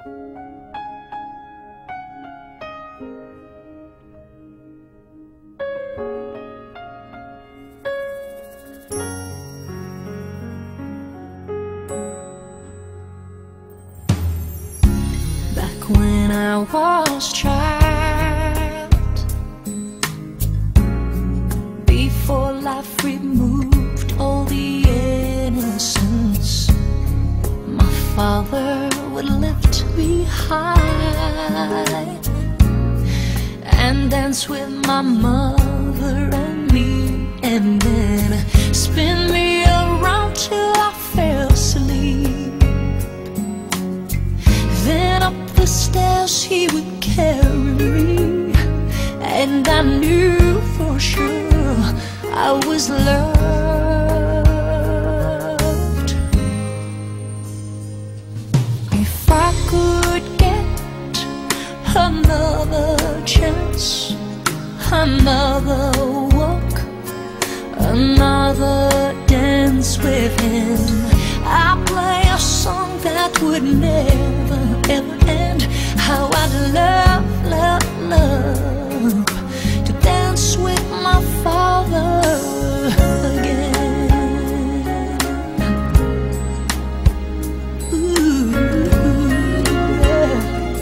When I was child, before life removed all the innocence, my father would lift me high and dance with my mother and me, and then spin me around till I fell asleep. Then up the stairs he would carry me, and I knew for sure I was loved. If I could get another chance, another walk, another dance with him, I'd play a song that would never ever end. How I'd love, love, love to dance with my father again. Ooh, yeah.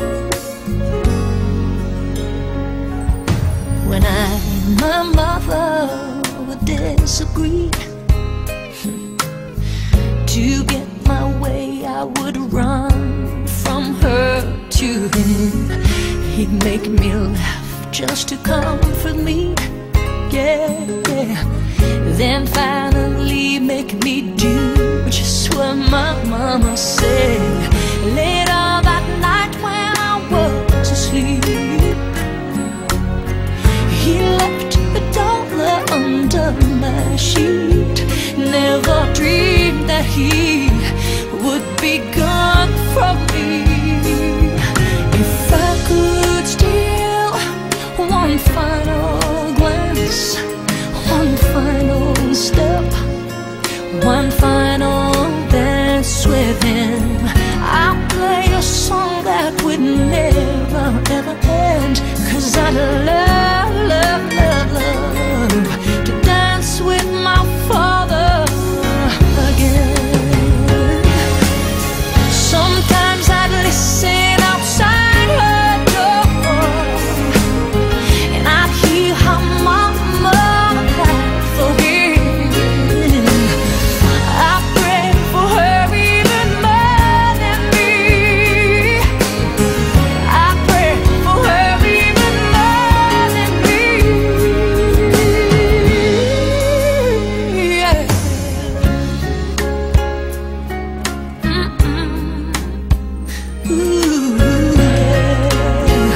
When I and my mother would disagree, to get my way I would run from her to him. He'd make me laugh just to comfort me, yeah, yeah. Then finally make me do just what my mama said. Later that night when I was asleep, he left a dollar under my sheet. Never dreamed that he would be gone from me. If I could steal one final glance, one final step, one final dance with him, I'd play a song that would never ever end. 'Cause I'd love, love, love, love to dance with my father again. Sometimes I'd listen outside her door, and I'd hear her mama cry for him. I pray for her even more than me. I pray for her even more than me. Yeah. Ooh, yeah.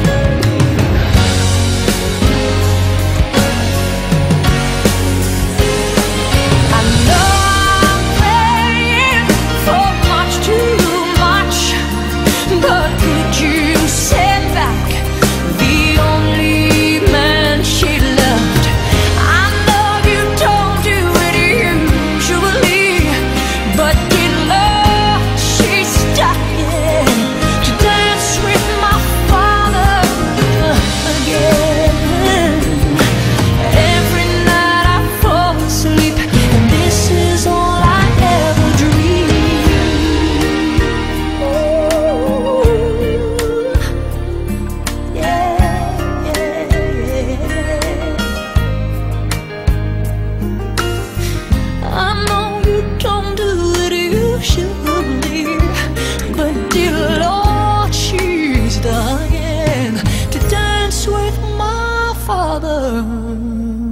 I know I'm praying for much too much, but could you send back the only man she loved? I know you don't do it usually, but in love she's dying to dance with my father again. Every night I fall asleep, and this is all I ever dream. Ooh, yeah, yeah, yeah. I know you don't do it usually, but dear Lord, she's dying to dance with my father